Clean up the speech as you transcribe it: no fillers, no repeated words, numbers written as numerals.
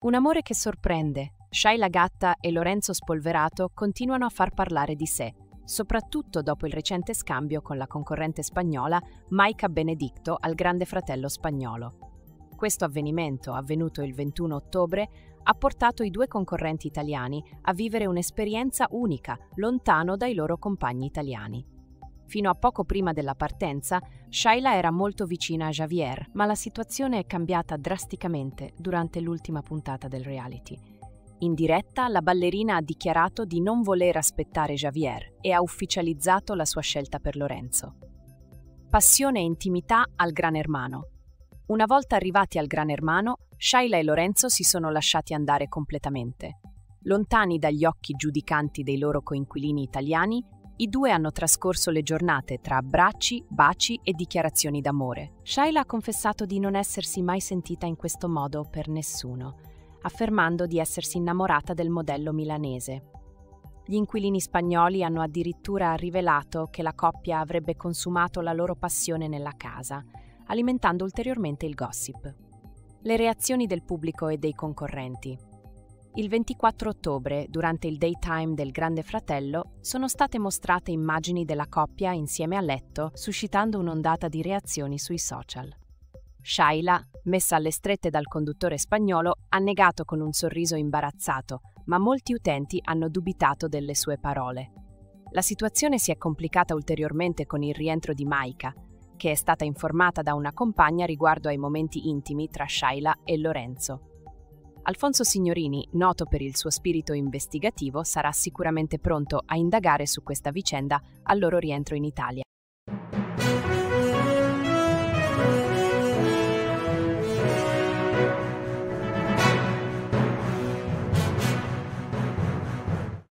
Un amore che sorprende. Shaila Gatta e Lorenzo Spolverato continuano a far parlare di sé, soprattutto dopo il recente scambio con la concorrente spagnola Maika Benedicto al Grande Fratello spagnolo. Questo avvenimento, avvenuto il 21 ottobre, ha portato i due concorrenti italiani a vivere un'esperienza unica, lontano dai loro compagni italiani. Fino a poco prima della partenza, Shaila era molto vicina a Javier, ma la situazione è cambiata drasticamente durante l'ultima puntata del reality. In diretta, la ballerina ha dichiarato di non voler aspettare Javier e ha ufficializzato la sua scelta per Lorenzo. Passione e intimità al Gran Hermano. Una volta arrivati al Gran Hermano, Shaila e Lorenzo si sono lasciati andare completamente. Lontani dagli occhi giudicanti dei loro coinquilini italiani, i due hanno trascorso le giornate tra abbracci, baci e dichiarazioni d'amore. Shaila ha confessato di non essersi mai sentita in questo modo per nessuno, affermando di essersi innamorata del modello milanese. Gli inquilini spagnoli hanno addirittura rivelato che la coppia avrebbe consumato la loro passione nella casa, alimentando ulteriormente il gossip. Le reazioni del pubblico e dei concorrenti. Il 24 ottobre, durante il daytime del Grande Fratello, sono state mostrate immagini della coppia insieme a letto, suscitando un'ondata di reazioni sui social. Shaila, messa alle strette dal conduttore spagnolo, ha negato con un sorriso imbarazzato, ma molti utenti hanno dubitato delle sue parole. La situazione si è complicata ulteriormente con il rientro di Maika, che è stata informata da una compagna riguardo ai momenti intimi tra Shaila e Lorenzo. Alfonso Signorini, noto per il suo spirito investigativo, sarà sicuramente pronto a indagare su questa vicenda al loro rientro in Italia.